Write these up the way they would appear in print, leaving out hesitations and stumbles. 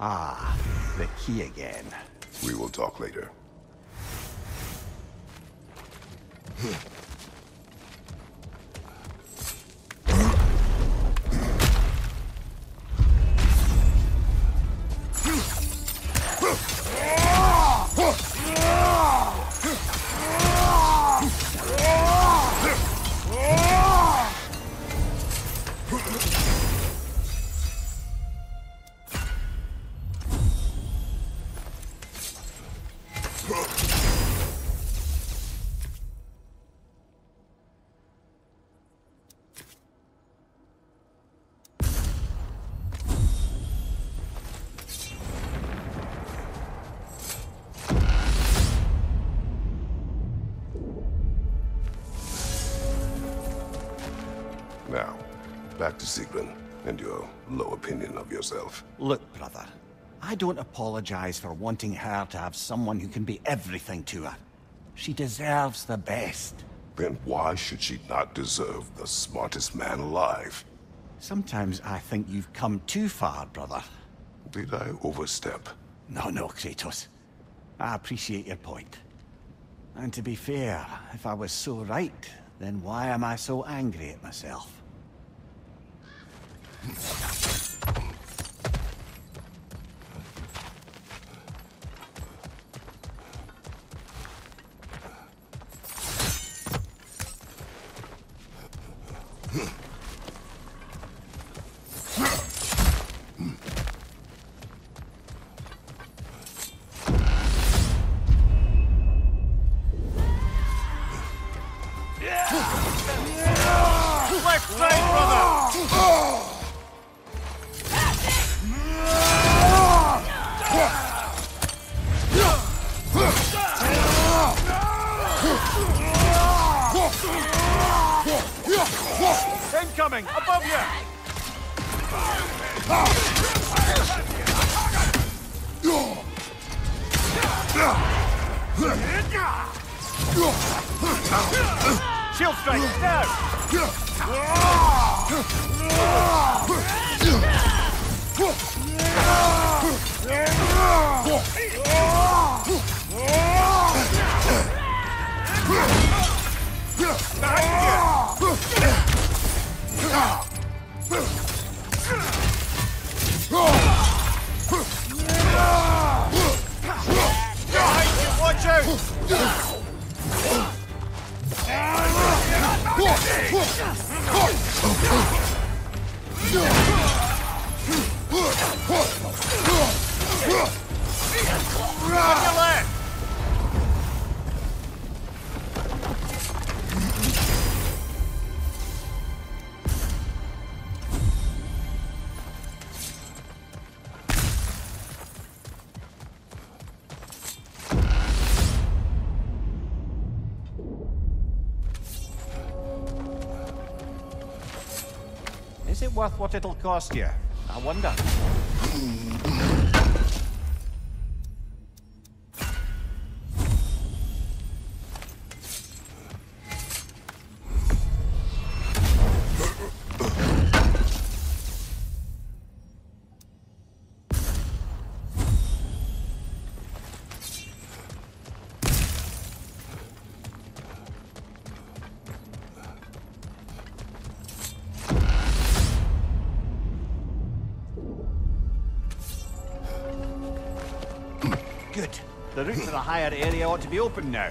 Ah, the key again. We will talk later. Now, back to Sigrun and your low opinion of yourself. Look, brother, I don't apologize for wanting her to have someone who can be everything to her. She deserves the best. Then why should she not deserve the smartest man alive? Sometimes I think you've come too far, brother. Did I overstep? No, Kratos. I appreciate your point. And to be fair, if I was so right, then why am I so angry at myself? Incoming! Above you! Shield strike, now! Watch out! On your left! Is it worth what it'll cost you? I wonder. Good. The route to the higher area ought to be open now.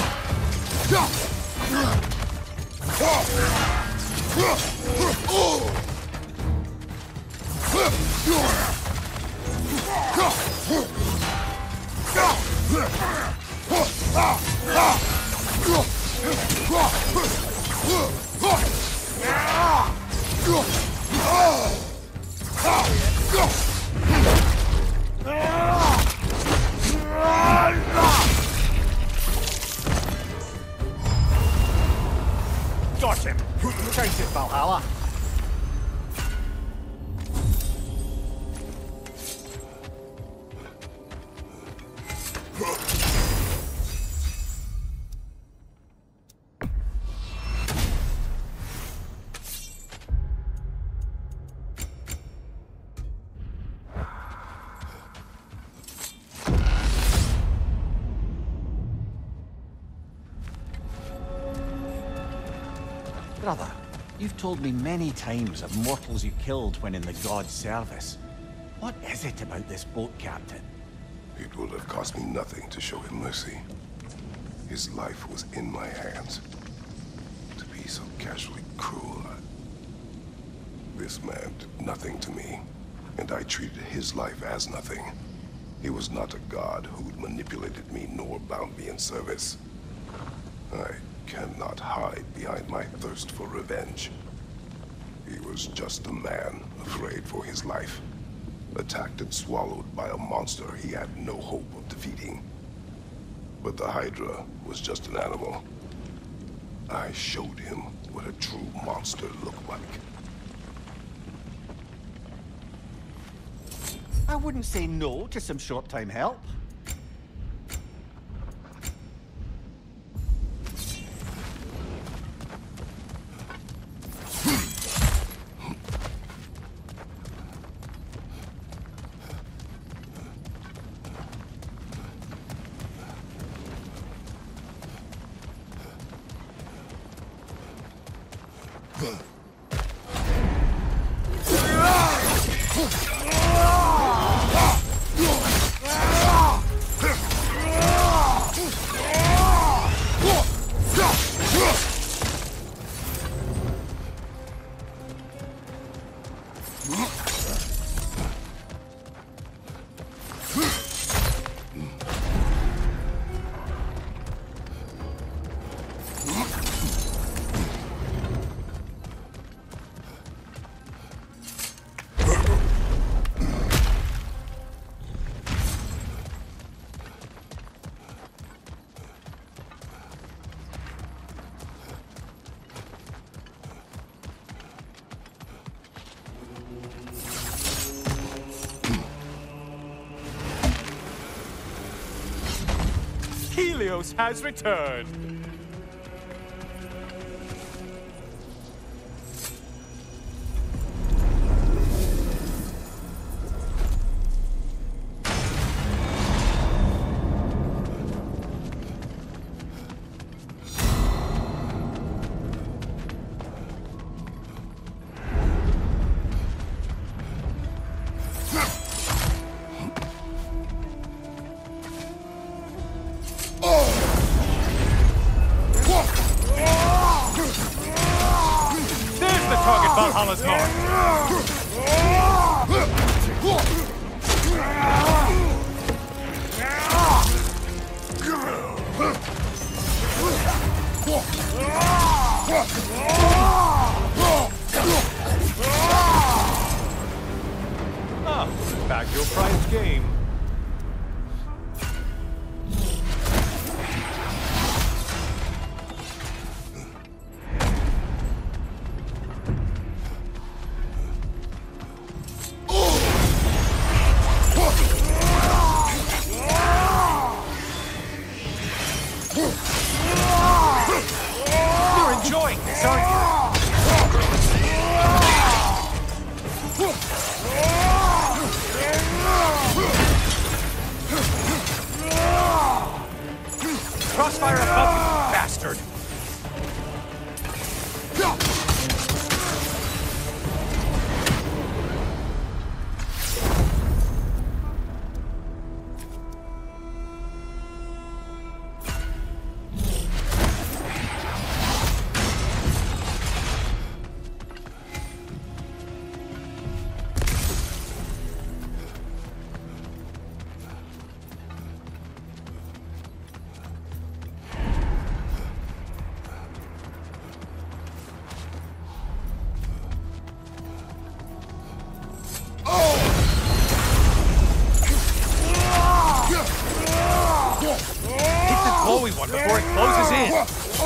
Got him! Chase it, Valhalla! Brother, you've told me many times of mortals you killed when in the god's service. What is it about this boat captain? It would have cost me nothing to show him mercy. His life was in my hands. To be so casually cruel, This man did nothing to me, and I treated his life as nothing. He was not a god who'd manipulated me nor bound me in service. I cannot hide behind my thirst for revenge. He was just a man afraid for his life, attacked and swallowed by a monster he had no hope of defeating. But the Hydra was just an animal. I showed him what a true monster looked like. I wouldn't say no to some short-time help. Helios has returned! Valhalla's mark! Ah, back your prized game. Crossfire above you, bastard! one before it closes in.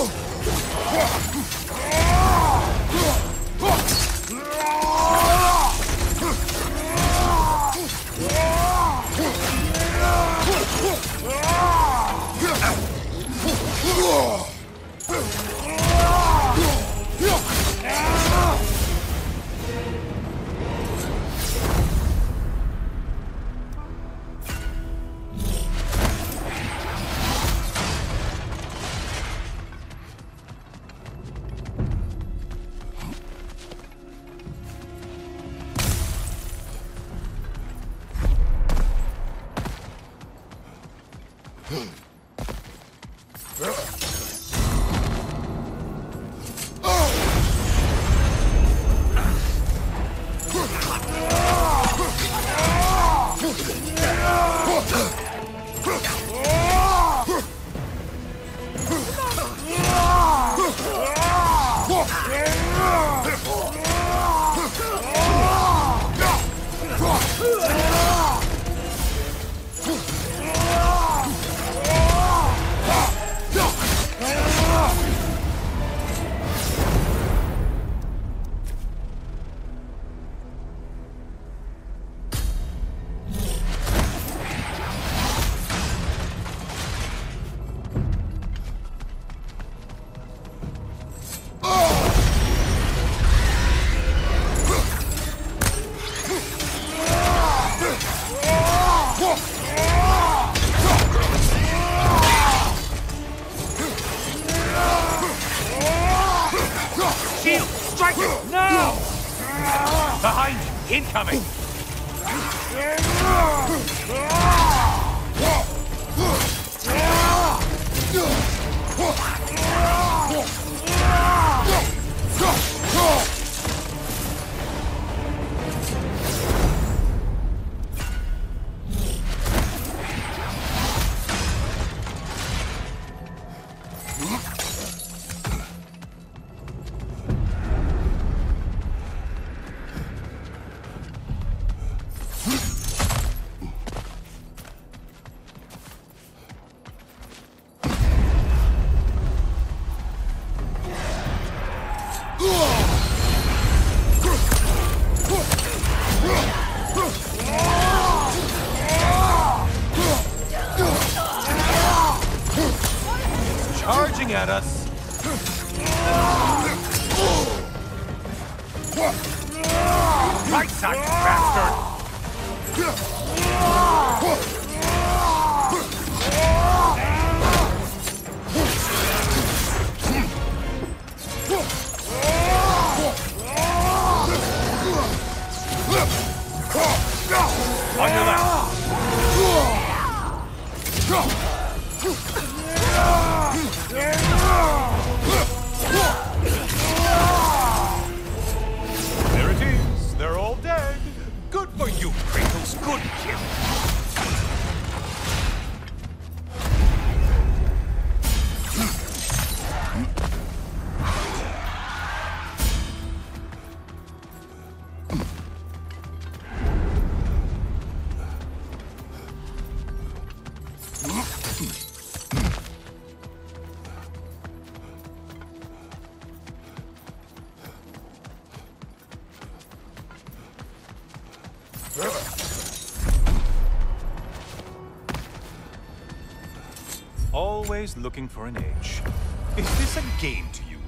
Shield! Strike it! Now! Behind you! Incoming! Charging at us! Right side, you bastard! On your left! There it is. They're all dead. Good for you, Kratos. Good kill. Always looking for an edge. Is this a game to you?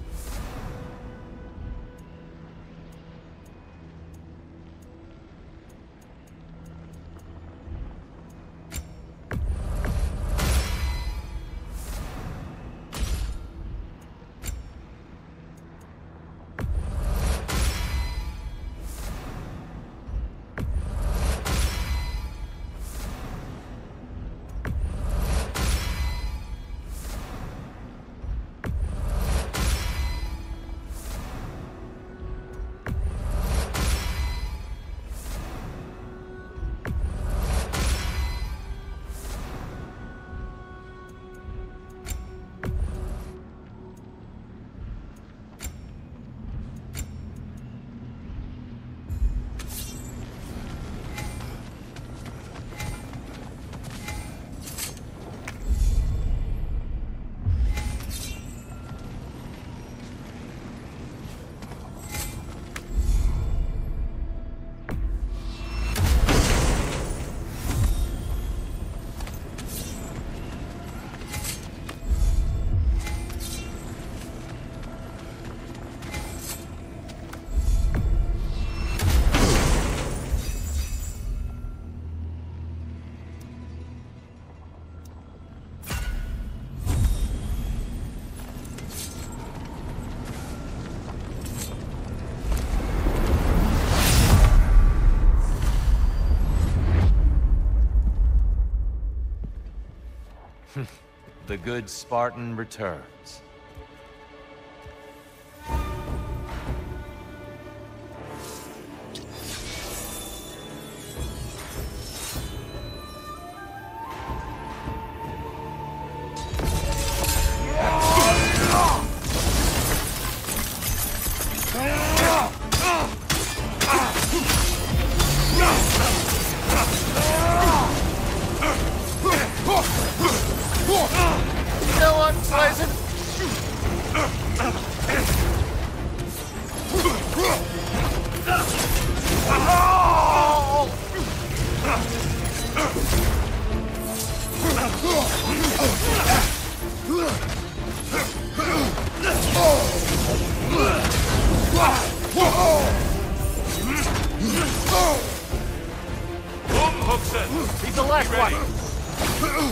The good Spartan returns. No unpleasant. Hookson! He's the last one.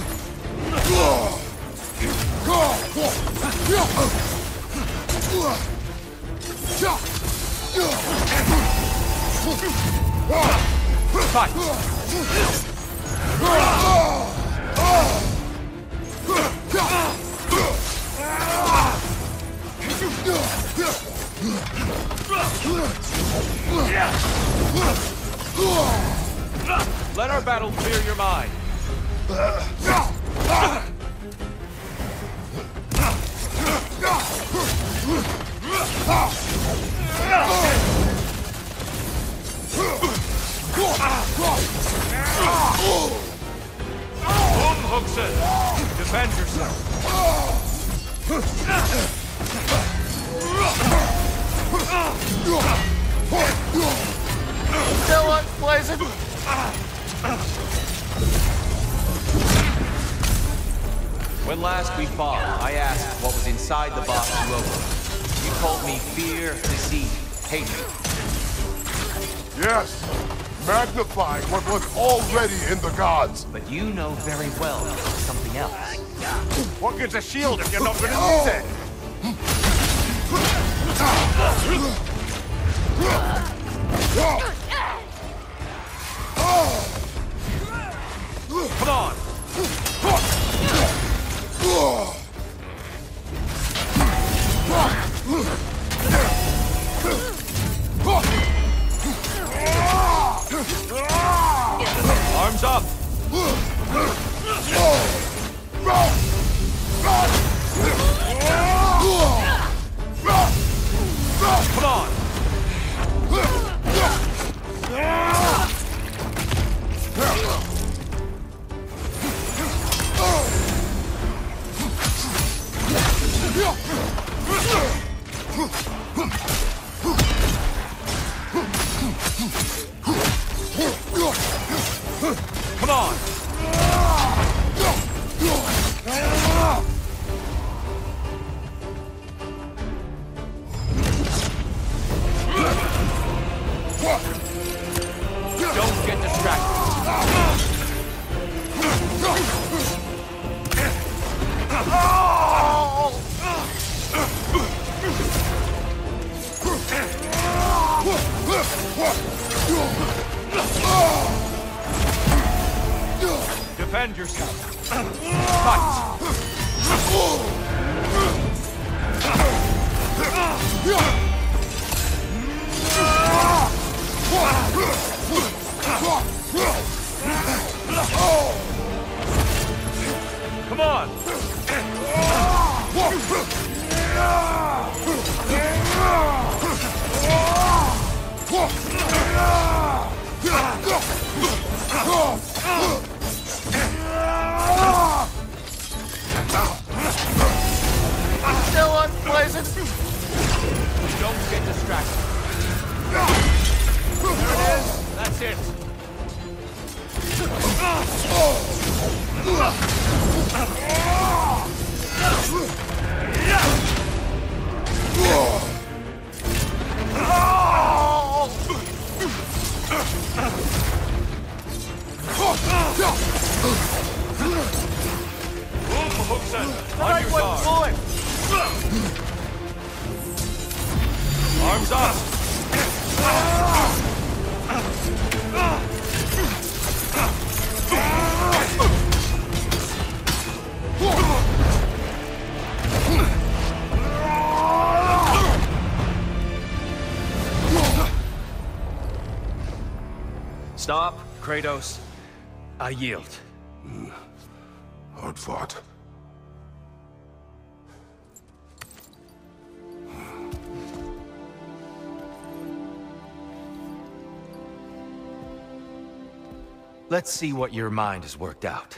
Let our battle clear your mind. Hookson! Defend yourself! No unpleasant. When last we fought, I asked what was inside the box you opened. You told me fear, deceit, hatred. Yes, magnifying what was already in the gods. But you know very well there's something else. What good's a shield if you're not going to use it? Come on! Arms up! Come on! Come on! Don't get distracted. Defend yourself. Fight. Come on. No unpleasant. Don't get distracted. There it is. That's it. Hookson, on your guard. Arms up. Stop, Kratos. I yield. Hard fought. Let's see what your mind has worked out.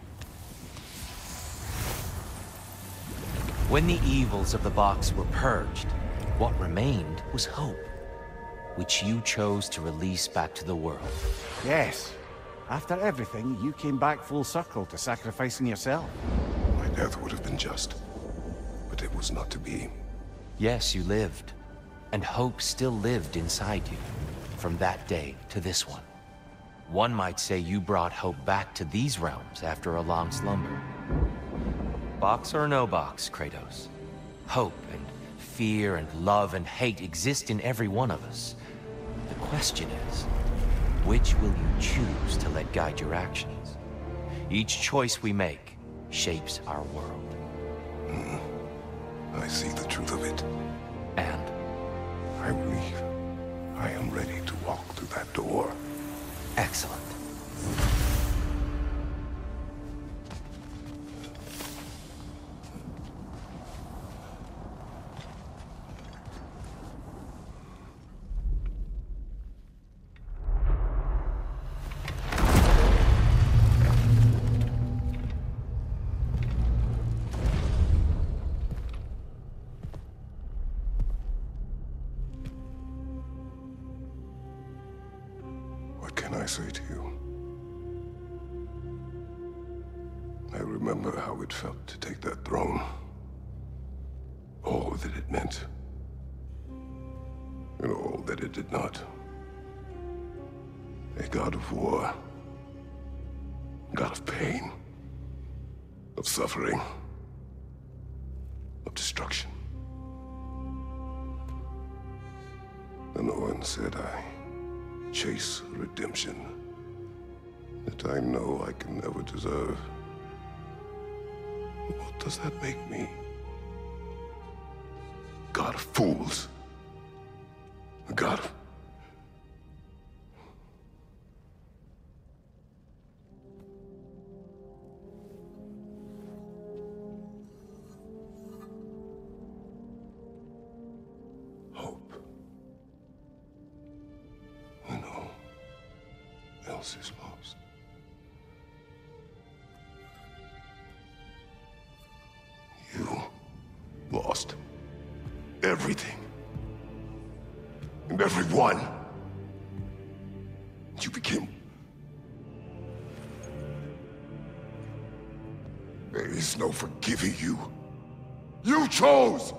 When the evils of the box were purged, what remained was hope, which you chose to release back to the world. Yes. After everything, you came back full circle to sacrificing yourself. My death would have been just, but it was not to be. Yes, you lived, and hope still lived inside you, from that day to this one. One might say you brought hope back to these realms after a long slumber. Box or no box, Kratos. Hope and fear and love and hate exist in every one of us. The question is, which will you choose to let guide your actions? Each choice we make shapes our world. I see the truth of it. And I believe I am ready to walk through that door. excellent. What can I say to you? I remember how it felt to take that throne. All that it meant. And all that it did not. A god of war. God of pain. Of suffering. Of destruction. And the one said I chase redemption that I know I can never deserve. What does that make me? God of fools. A god of... hope. When all else is lost. You lost everything. And everyone. You became... There is no forgiving you. You chose!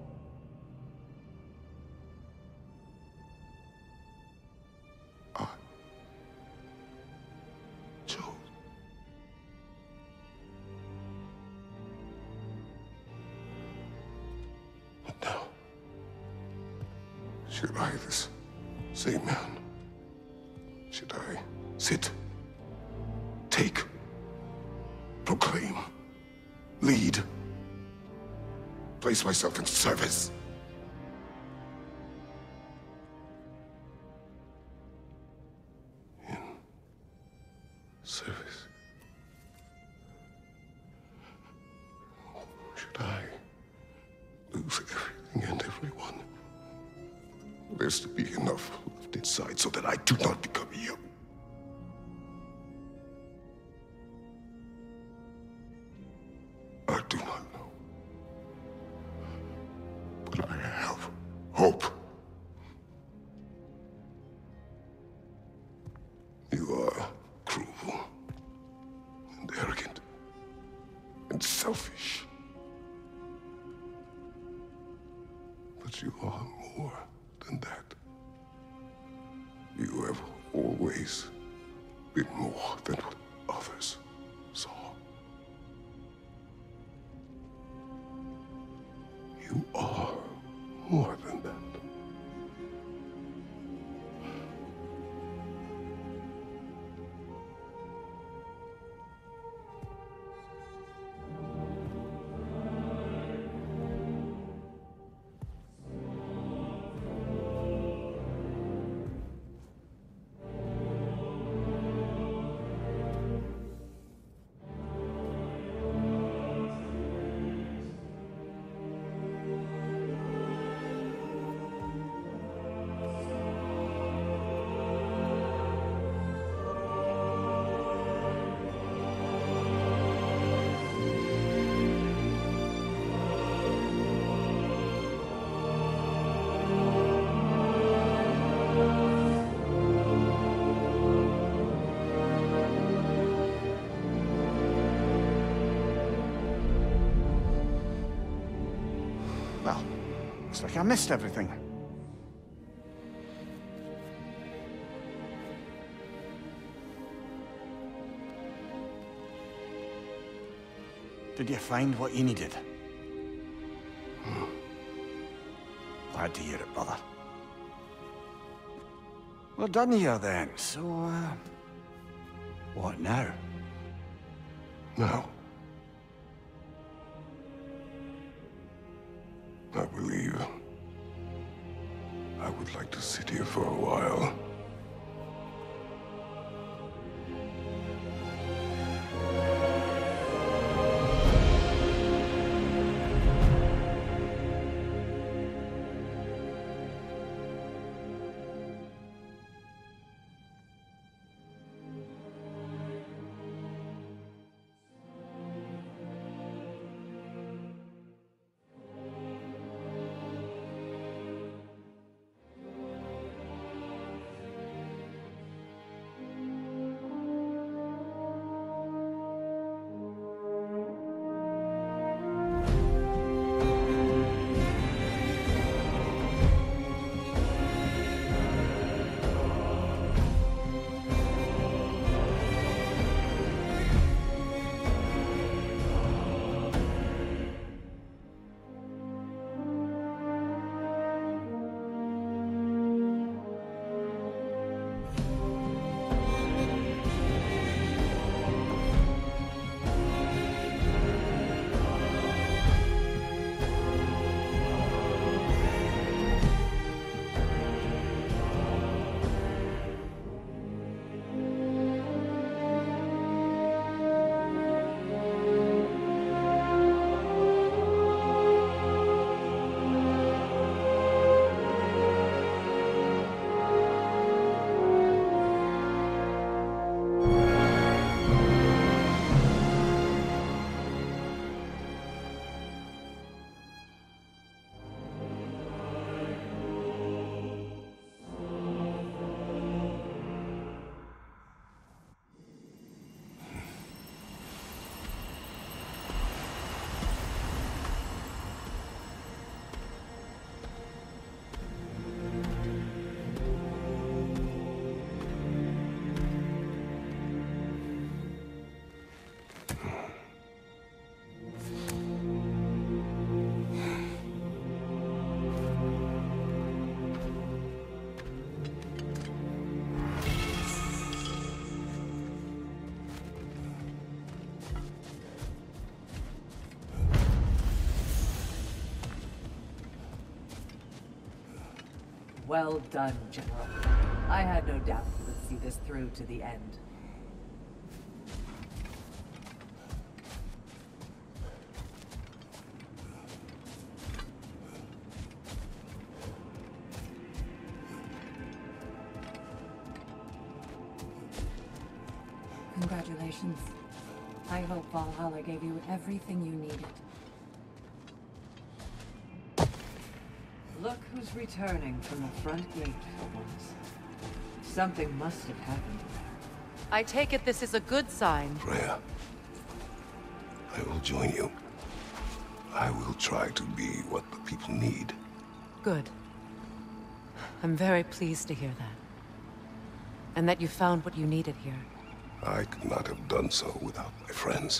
I chose. But now, should I, this same man, should I sit, take, proclaim, lead, place myself in service? In service? Should I lose everything and everyone? There's to be enough left inside so that I do not become you. I do not know. But I have hope. You are cruel and arrogant and selfish. But you are more than that. You have always been more than what others saw. You are more than that. Well, looks like I missed everything. Did you find what you needed? Glad to hear it, brother. We're done here then, so, what now? Now, I believe I would like to sit here for a while. Well done, General. I had no doubt you would see this through to the end. Congratulations. I hope Valhalla gave you everything you needed. Look who's returning from the front gate for once. Something must have happened there. I take it this is a good sign. Freya, I will join you. I will try to be what the people need. Good. I'm very pleased to hear that. And that you found what you needed here. I could not have done so without my friends.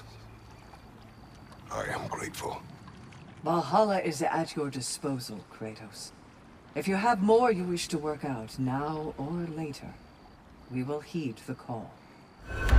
I am grateful. Valhalla is at your disposal, Kratos. If you have more you wish to work out, now or later, we will heed the call.